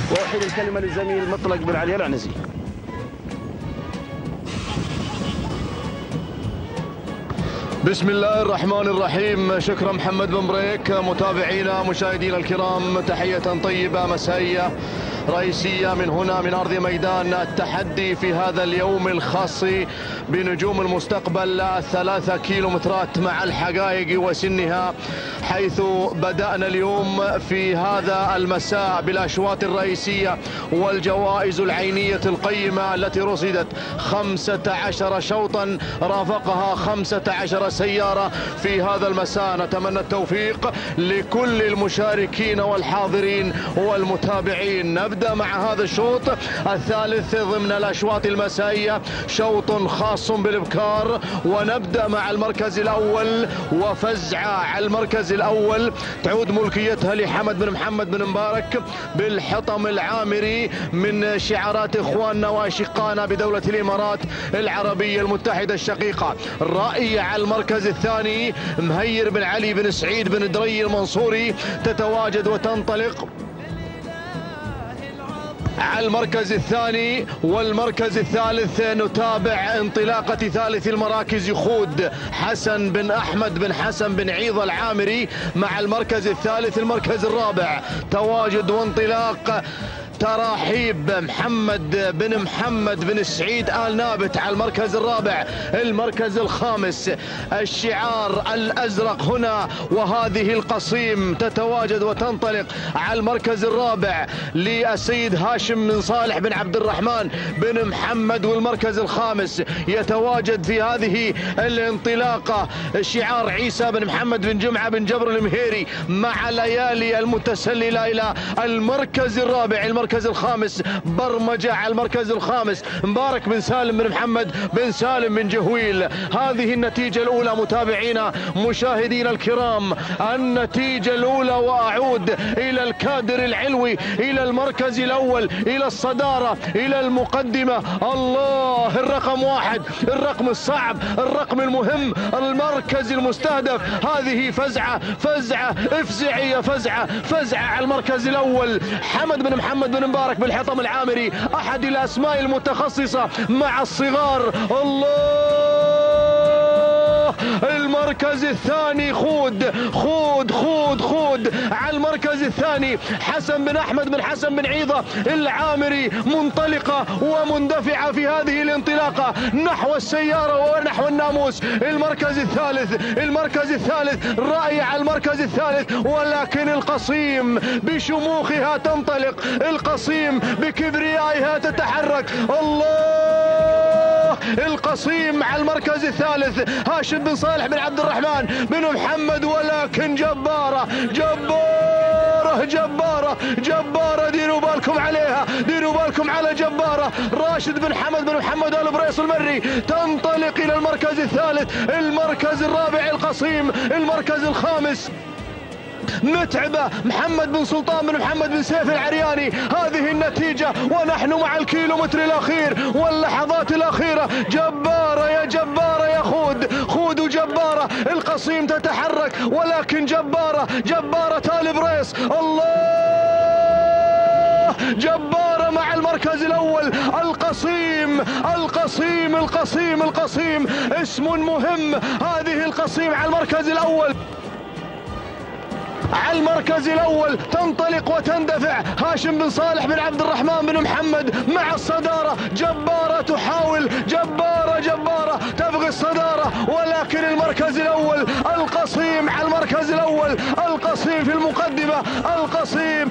وأحيل الكلمة للزميل مطلق بن علي العنزي. بسم الله الرحمن الرحيم. شكرا محمد بن بريك. متابعينا مشاهدينا الكرام، تحية طيبة مسائية رئيسية من هنا من أرض ميدان التحدي في هذا اليوم الخاص بنجوم المستقبل 3 كيلومترات مع الحقائق وسنها، حيث بدأنا اليوم في هذا المساء بالأشواط الرئيسية والجوائز العينية القيمة التي رصدت 15 شوطا رافقها 15 سيارة في هذا المساء. نتمنى التوفيق لكل المشاركين والحاضرين والمتابعين. نبدأ مع هذا الشوط الثالث ضمن الأشواط المسائية، شوط خاص بالإبكار، ونبدأ مع المركز الأول وفزعة على المركز الأول تعود ملكيتها لحمد بن محمد بن مبارك بالحطم العامري من شعارات إخواننا وأشقائنا بدولة الإمارات العربية المتحدة الشقيقة. رأي على المركز الثاني مهير بن علي بن سعيد بن دري المنصوري تتواجد وتنطلق على المركز الثاني. والمركز الثالث نتابع انطلاقة ثالث المراكز يخوض حسن بن أحمد بن حسن بن عيض العامري مع المركز الثالث. المركز الرابع تواجد وانطلاق تراحيب محمد بن سعيد آل نابت على المركز الرابع. المركز الخامس الشعار الأزرق هنا وهذه القصيم تتواجد وتنطلق على المركز الرابع للسيد هاشم بن صالح بن عبد الرحمن بن محمد. والمركز الخامس يتواجد في هذه الانطلاقة شعار عيسى بن محمد بن جمعة بن جبر المهيري مع ليالي المتسللة إلى المركز الرابع. المركز الخامس برمجة على المركز الخامس مبارك بن سالم بن محمد بن سالم بن جهويل. هذه النتيجة الأولى متابعينا مشاهدينا الكرام، النتيجة الأولى. وأعود إلى الكادر العلوي، إلى المركز الأول، إلى الصدارة، إلى المقدمة. الله، الرقم 1، الرقم الصعب، الرقم المهم، المركز المستهدف. هذه فزعة افزعي يا فزعة على المركز الأول. حمد بن محمد بن مبارك بالحطم العامري، أحد الأسماء المتخصصة مع الصغار. الله، المركز الثاني خود على المركز الثاني. حسن بن أحمد بن حسن بن عيضة العامري منطلقة ومندفعة في هذه الانطلاقة نحو السيارة ونحو الناموس. المركز الثالث رأي على المركز الثالث، ولكن القصيم بشموخها تنطلق، القصيم بكبريائها تتحرك. الله، القصيم على المركز الثالث هاشم بن صالح بن عبد الرحمن بن محمد، ولكن جبارة. ديروا بالكم عليها، ديروا بالكم على جبارة. راشد بن حمد بن محمد آل بريص المري تنطلق إلى المركز الثالث. المركز الرابع القصيم. المركز الخامس متعبة محمد بن سلطان بن محمد بن سيف العرياني. هذه النتيجة ونحن مع الكيلومتر الأخير واللحظات الأخيرة. جبارة يا خود وجبارة. القصيم تتحرك، ولكن جبارة آل بريص. الله، جبارة مع المركز الأول. القصيم اسم مهم. هذه القصيم على المركز الأول. على المركز الأول تنطلق وتندفع هاشم بن صالح بن عبد الرحمن بن محمد مع الصدارة. جبارة تحاول، جبارة تبغي الصدارة، ولكن المركز الأول. القصيم على المركز الأول، القصيم في المقدمة. القصيم،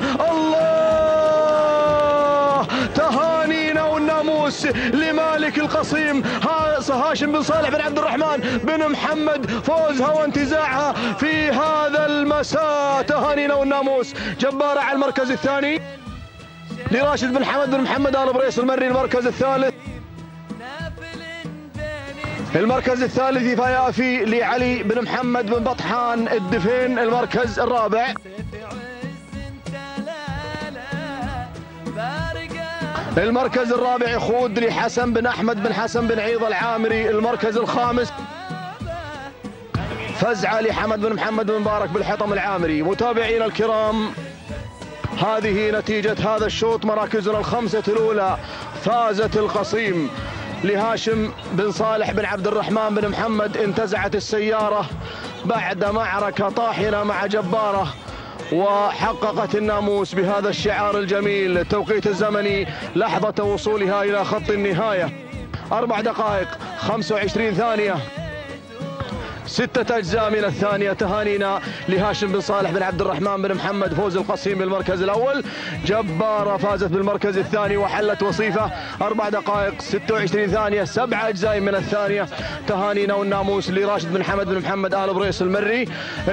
الله، تهانينا والناموس لمالك القصيم هاشم بن صالح بن عبد الرحمن بن محمد، فوزها وانتزاعها في هذا المساء. تهانينا والناموس. جبارة على المركز الثاني لراشد بن حمد بن محمد آل بريص المري. المركز الثالث يفي لعلي بن محمد بن بطحان الدفين. المركز الرابع. المركز الرابع يخوض لحسن بن أحمد بن حسن بن عيض العامري. المركز الخامس فزعة لحمد بن محمد بن مبارك بالحطم العامري. متابعينا الكرام، هذه نتيجة هذا الشوط. مراكزنا الخمسة الأولى فازت القصيم لهاشم بن صالح بن عبد الرحمن بن محمد. انتزعت السيارة بعد معركة طاحنة مع جبارة، وحققت الناموس بهذا الشعار الجميل. التوقيت الزمني لحظة وصولها إلى خط النهاية 4 دقائق 25 ثانية 6 أجزاء من الثانية. تهانينا لهاشم بن صالح بن عبد الرحمن بن محمد، فوز القصيم بالمركز الأول. جبارة فازت بالمركز الثاني وحلت وصيفة 4 دقائق 26 ثانية 7 أجزاء من الثانية. تهانينا والناموس لراشد بن حمد بن محمد آل بريس المري.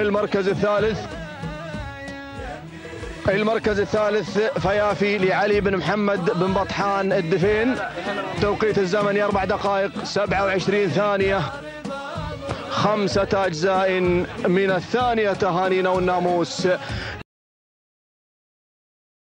المركز الثالث فيافي لعلي بن محمد بن بطحان الدفين. توقيت الزمني 4 دقائق 27 ثانية 5 أجزاء من الثانية. تهانينا والناموس